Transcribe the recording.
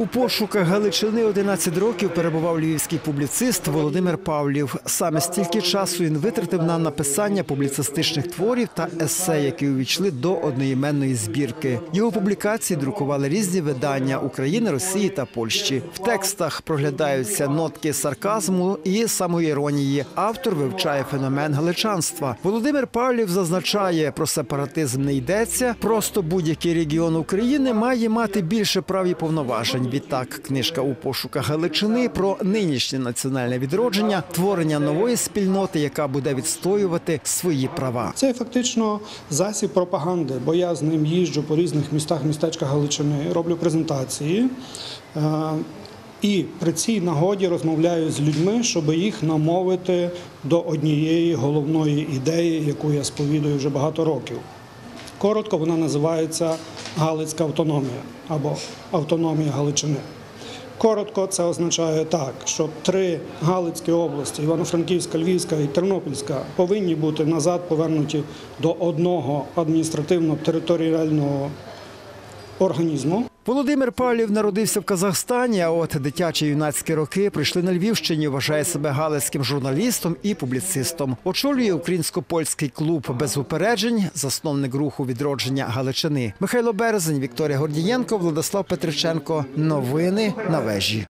У пошуках Галичини 11 років перебував львівський публіцист Володимир Павлів. Саме стільки часу він витратив на написання публіцистичних творів та есе, які увійшли до одноіменної збірки. Його публікації друкували різні видання України, Росії та Польщі. В текстах проглядаються нотки сарказму і самоіронії. Автор вивчає феномен галичанства. Володимир Павлів зазначає, про сепаратизм не йдеться, просто будь-який регіон України має мати більше прав і повноважень. Відтак, книжка «У пошуках Галичини» про нинішнє національне відродження, творення нової спільноти, яка буде відстоювати свої права. Це фактично засіб пропаганди, бо я з ним їжджу по різних містах, містечках Галичини, роблю презентації. І при цій нагоді розмовляю з людьми, щоб їх намовити до однієї головної ідеї, яку я сповідую вже багато років. Коротко вона називається «Галицька автономія» або «Автономія Галичини». Коротко це означає так, що 3 Галицькі області – Івано-Франківська, Львівська і Тернопільська – повинні бути назад повернуті до одного адміністративно-територіального організму. Володимир Павлів народився в Казахстані, а от дитячі юнацькі роки прийшли на Львівщині, вважає себе галицьким журналістом і публіцистом. Очолює українсько-польський клуб «Без упереджень», засновник руху відродження Галичини. Михайло Березень, Вікторія Гордієнко, Владислав Петриченко. Новини на вежі.